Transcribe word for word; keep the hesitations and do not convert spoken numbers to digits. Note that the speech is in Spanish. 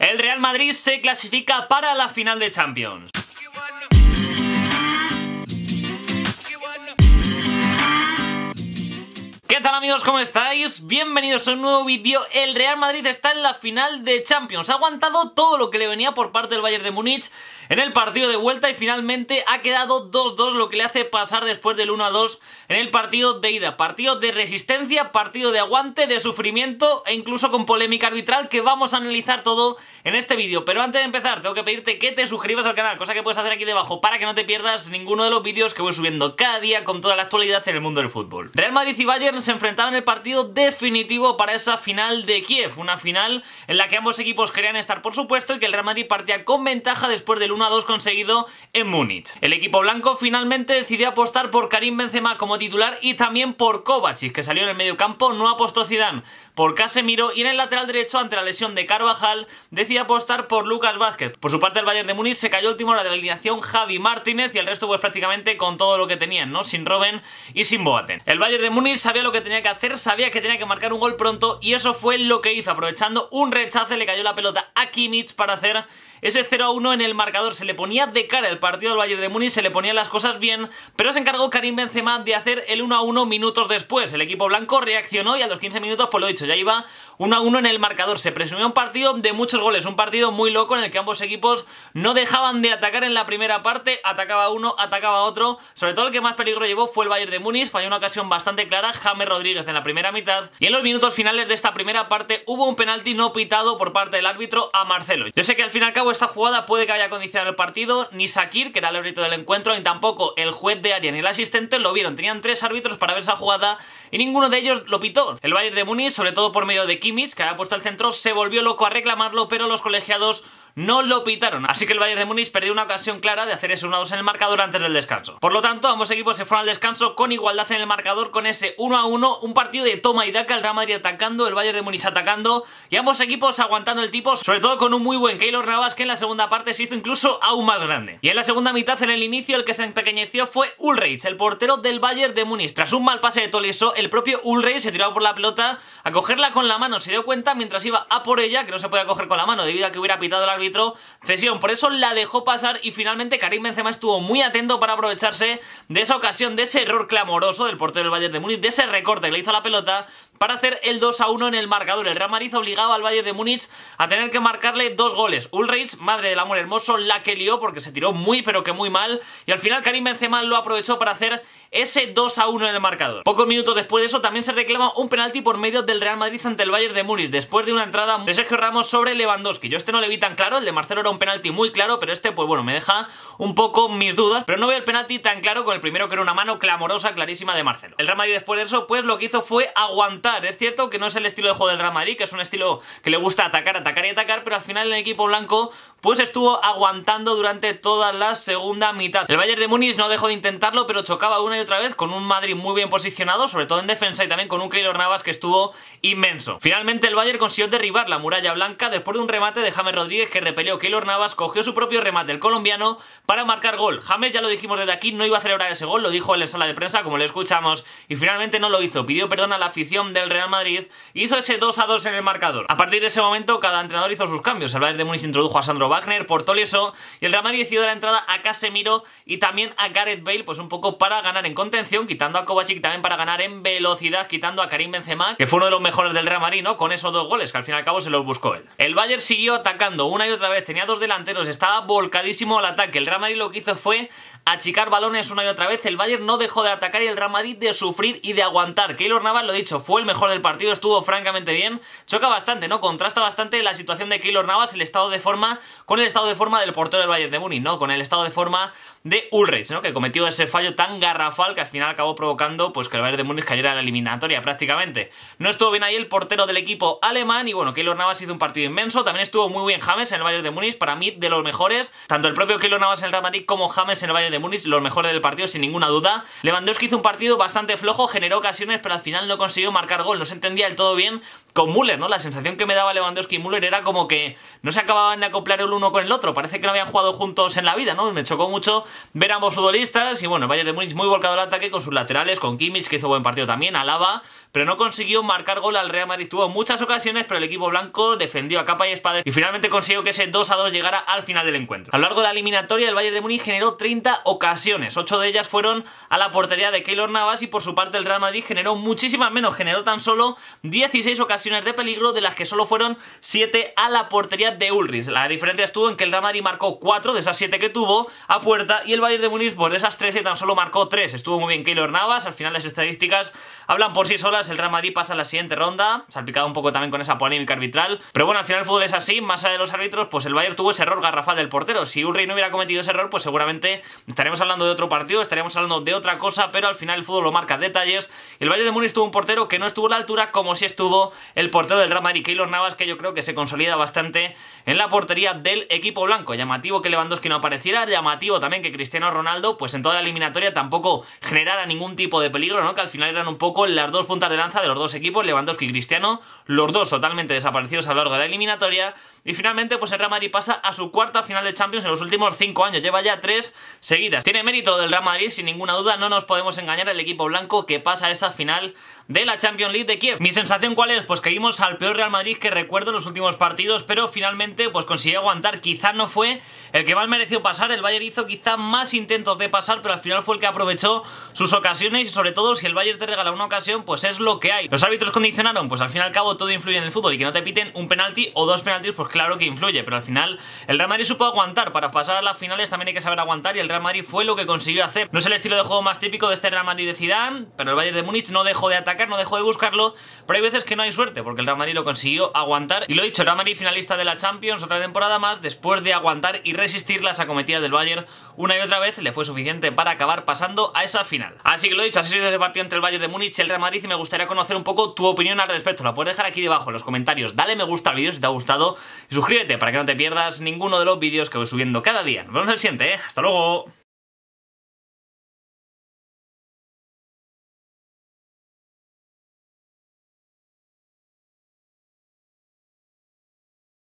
El Real Madrid se clasifica para la final de Champions. ¿Qué tal amigos? ¿Cómo estáis? Bienvenidos a un nuevo vídeo. El Real Madrid está en la final de Champions. Ha aguantado todo lo que le venía por parte del Bayern de Múnich en el partido de vuelta y finalmente ha quedado dos dos, lo que le hace pasar después del uno a dos en el partido de ida. Partido de resistencia, partido de aguante, de sufrimiento e incluso con polémica arbitral que vamos a analizar todo en este vídeo. Pero antes de empezar tengo que pedirte que te suscribas al canal, cosa que puedes hacer aquí debajo para que no te pierdas ninguno de los vídeos que voy subiendo cada día con toda la actualidad en el mundo del fútbol. Real Madrid y Bayern se enfrentaban en el partido definitivo para esa final de Kiev, una final en la que ambos equipos querían estar por supuesto y que el Real Madrid partía con ventaja después del uno a dos conseguido en Múnich. El equipo blanco finalmente decidió apostar por Karim Benzema como titular y también por Kovacic, que salió en el medio campo. No apostó Zidane por Casemiro y en el lateral derecho, ante la lesión de Carvajal, decidió apostar por Lucas Vázquez. Por su parte el Bayern de Múnich se cayó a última hora de la alineación Javi Martínez y el resto pues prácticamente con todo lo que tenían, ¿no? Sin Robben y sin Boateng. El Bayern de Múnich sabía lo que tenía que hacer, sabía que tenía que marcar un gol pronto y eso fue lo que hizo. Aprovechando un rechace le cayó la pelota a Kimmich para hacer ese cero a uno en el marcador. Se le ponía de cara el partido del Bayern de Múnich, se le ponían las cosas bien, pero se encargó Karim Benzema de hacer el uno a uno minutos después. El equipo blanco reaccionó y a los quince minutos, pues lo he dicho, ya iba uno a uno en el marcador. Se presumió un partido de muchos goles, un partido muy loco en el que ambos equipos no dejaban de atacar en la primera parte, atacaba uno, atacaba otro. Sobre todo el que más peligro llevó fue el Bayern de Múnich, falló una ocasión bastante clara James Rodríguez en la primera mitad y en los minutos finales de esta primera parte hubo un penalti no pitado por parte del árbitro a Marcelo. Yo sé que al fin y al cabo esta jugada puede que haya condicionado el partido, ni Sakir, que era el árbitro del encuentro, ni tampoco el juez de área ni el asistente lo vieron. Tenían tres árbitros para ver esa jugada y ninguno de ellos lo pitó. El Bayern de Múnich, sobre todo por medio de Kimmich, que había puesto el centro, se volvió loco a reclamarlo, pero los colegiados no lo pitaron, así que el Bayern de Múnich perdió una ocasión clara de hacer ese uno a dos en el marcador antes del descanso. Por lo tanto, ambos equipos se fueron al descanso con igualdad en el marcador, con ese uno a uno, un partido de toma y daca, el Real Madrid atacando, el Bayern de Múnich atacando y ambos equipos aguantando el tipo, sobre todo con un muy buen Keylor Navas, que en la segunda parte se hizo incluso aún más grande. Y en la segunda mitad, en el inicio, el que se empequeñeció fue Ulreich, el portero del Bayern de Múnich. Tras un mal pase de Tolisso, el propio Ulreich se tiró por la pelota a cogerla con la mano, se dio cuenta mientras iba a por ella que no se podía coger con la mano debido a que hubiera pitado el árbitro cesión. Por eso la dejó pasar y finalmente Karim Benzema estuvo muy atento para aprovecharse de esa ocasión, de ese error clamoroso del portero del Bayern de Múnich, de ese recorte que le hizo a la pelota para hacer el dos a uno en el marcador. El Real Madrid obligaba al Bayern de Múnich a tener que marcarle dos goles. Ulreich, madre del amor hermoso, la que lió porque se tiró muy pero que muy mal y al final Karim Benzema lo aprovechó para hacer ese dos a uno en el marcador. Pocos minutos después de eso también se reclama un penalti por medio del Real Madrid ante el Bayern de Múnich después de una entrada de Sergio Ramos sobre Lewandowski. Yo este no le vi tan claro, el de Marcelo era un penalti muy claro, pero este pues bueno me deja un poco mis dudas, pero no veo el penalti tan claro con el primero, que era una mano clamorosa, clarísima de Marcelo. El Real Madrid después de eso pues lo que hizo fue aguantar. Es cierto que no es el estilo de juego del Real Madrid, que es un estilo que le gusta atacar, atacar y atacar, pero al final el equipo blanco pues estuvo aguantando durante toda la segunda mitad. El Bayern de Múnich no dejó de intentarlo, pero chocaba una y otra vez con un Madrid muy bien posicionado, sobre todo en defensa, y también con un Keylor Navas que estuvo inmenso. Finalmente el Bayern consiguió derribar la muralla blanca después de un remate de James Rodríguez que repelió Keylor Navas, cogió su propio remate el colombiano para marcar gol. James, ya lo dijimos desde aquí, no iba a celebrar ese gol, lo dijo él en sala de prensa como le escuchamos, y finalmente no lo hizo. Pidió perdón a la afición del Real Madrid y hizo ese dos a dos en el marcador. A partir de ese momento cada entrenador hizo sus cambios. El Bayern de Múnich introdujo a Sandro Wagner por Tolisso y el Real Madrid decidió dar la entrada a Casemiro y también a Gareth Bale, pues un poco para ganar en contención, quitando a Kovacic, también para ganar en velocidad, quitando a Karim Benzema, que fue uno de los mejores del Real Madrid, ¿no? Con esos dos goles que al fin y al cabo se los buscó él. El Bayern siguió atacando una y otra vez, tenía dos delanteros, estaba volcadísimo al ataque. El Real Madrid lo que hizo fue achicar balones una y otra vez. El Bayern no dejó de atacar y el Real Madrid de sufrir y de aguantar. Keylor Navas, lo dicho, fue el mejor del partido, estuvo francamente bien. Choca bastante, ¿no? Contrasta bastante la situación de Keylor Navas, el estado de forma, con el estado de forma del portero del Bayern de Múnich, ¿no? Con el estado de forma de Ulreich, ¿no? Que cometió ese fallo tan garrafal que al final acabó provocando pues que el Bayern de Múnich cayera en la eliminatoria prácticamente. No estuvo bien ahí el portero del equipo alemán y bueno, Keylor Navas hizo un partido inmenso. También estuvo muy bien James en el Bayern de Múnich, para mí de los mejores, tanto el propio Keylor Navas en el Real Madrid como James en el Bayern de Múnich, los mejores del partido sin ninguna duda. Lewandowski hizo un partido bastante flojo, generó ocasiones pero al final no consiguió marcar marcar gol, no se entendía del todo bien con Müller, ¿no? La sensación que me daba Lewandowski y Müller era como que no se acababan de acoplar el uno con el otro, parece que no habían jugado juntos en la vida, ¿no? Me chocó mucho ver a ambos futbolistas y bueno, el Bayern de Múnich muy volcado al ataque con sus laterales, con Kimmich que hizo buen partido también, Alaba, pero no consiguió marcar gol al Real Madrid. Tuvo muchas ocasiones, pero el equipo blanco defendió a capa y espada y finalmente consiguió que ese dos a dos llegara al final del encuentro. A lo largo de la eliminatoria el Bayern de Múnich generó treinta ocasiones, ocho de ellas fueron a la portería de Keylor Navas y por su parte el Real Madrid generó muchísimas menos, generó tan solo dieciséis ocasiones de peligro, de las que solo fueron siete a la portería de Ulrich. La diferencia estuvo en que el Real Madrid marcó cuatro de esas siete que tuvo a puerta y el Bayern de Múnich pues de esas trece tan solo marcó tres. Estuvo muy bien Keylor Navas, al final las estadísticas hablan por sí solas, el Real Madrid pasa a la siguiente ronda, salpicado un poco también con esa polémica arbitral, pero bueno, al final el fútbol es así, más allá de los árbitros, pues el Bayern tuvo ese error garrafal del portero. Si Ulrich no hubiera cometido ese error, pues seguramente estaremos hablando de otro partido, estaríamos hablando de otra cosa, pero al final el fútbol lo marca detalles y el Bayern de Múnich tuvo un portero que no estuvo a la altura como si estuvo el portero del Real Madrid, Keylor Navas, que yo creo que se consolida bastante en la portería del equipo blanco. Llamativo que Lewandowski no apareciera, llamativo también que Cristiano Ronaldo pues en toda la eliminatoria tampoco generara ningún tipo de peligro, ¿no? Que al final eran un poco las dos puntas de lanza de los dos equipos, Lewandowski y Cristiano, los dos totalmente desaparecidos a lo largo de la eliminatoria. Y finalmente pues el Real Madrid pasa a su cuarta final de Champions en los últimos cinco años, lleva ya tres seguidas. Tiene mérito lo del Real Madrid, sin ninguna duda, no nos podemos engañar, el equipo blanco que pasa a esa final de la Champions League de Kiev. Mi sensación ¿cuál es? Pues que vimos al peor Real Madrid que recuerdo en los últimos partidos, pero finalmente pues consiguió aguantar. Quizá no fue el que más mereció pasar, el Bayern hizo quizá más intentos de pasar, pero al final fue el que aprovechó sus ocasiones y sobre todo si el Bayern te regala una ocasión, pues es lo que hay. Los árbitros condicionaron, pues al fin y al cabo todo influye en el fútbol y que no te piten un penalti o dos penaltis, pues claro que influye, pero al final el Real Madrid supo aguantar. Para pasar a las finales también hay que saber aguantar y el Real Madrid fue lo que consiguió hacer. No es el estilo de juego más típico de este Real Madrid de Zidane, pero el Bayern de Múnich no dejó de atacar, no dejó de buscarlo, pero hay veces que no hay suerte, porque el Real Madrid lo consiguió aguantar y lo he dicho, el Real Madrid finalista de la Champions otra temporada más, después de aguantar y resistir las acometidas del Bayern una y otra vez, le fue suficiente para acabar pasando a esa final. Así que lo he dicho, así es ese partido entre el Bayern de Múnich y el Real Madrid y me gustaría conocer un poco tu opinión al respecto. La puedes dejar aquí debajo en los comentarios, dale me gusta al vídeo si te ha gustado y suscríbete para que no te pierdas ninguno de los vídeos que voy subiendo cada día. Nos vemos en el siguiente, ¿eh? Hasta luego.